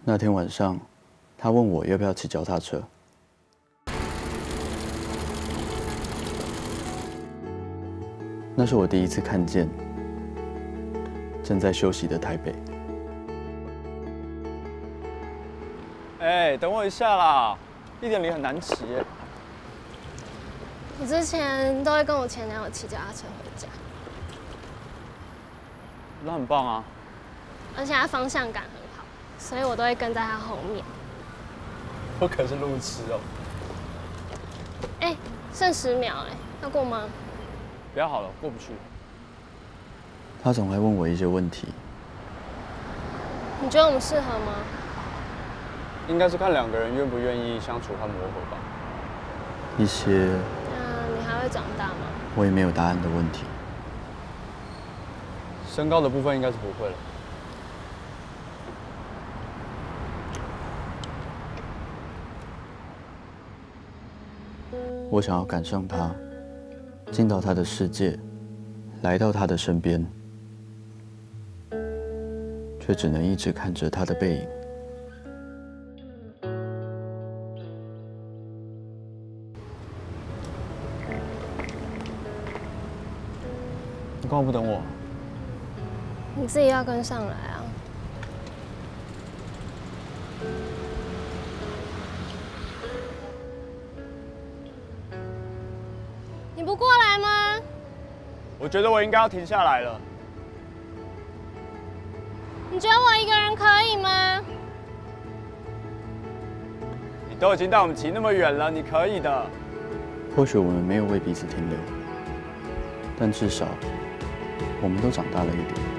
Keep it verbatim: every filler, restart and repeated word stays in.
那天晚上，他问我要不要骑脚踏车。那是我第一次看见正在休息的台北。 哎，等我一下啦，一点零很难骑耶。 我之前都会跟我前男友骑脚踏车回家， 那很棒啊。 而且他方向感很好，所以我都会跟在他后面。 我可是路痴哦。 哎，剩十秒哎，要过吗？ 不要好了，过不去。 他总爱问我一些问题。 你觉得我们适合吗？ 应该是看两个人愿不愿意相处和磨合吧。 一些那你还会长大吗？ 我也没有答案的问题。 身高的部分应该是不会了。 我想要赶上他，进到他的世界，来到他的身边，却只能一直看着他的背影。 你干嘛不等我？ 你自己要跟上来啊！你不过来吗？ 我觉得我应该要停下来了。 你觉得我一个人可以吗？ 你都已经带我们骑那么远了，你可以的。 或许我们没有为彼此停留，但至少我们都长大了一点。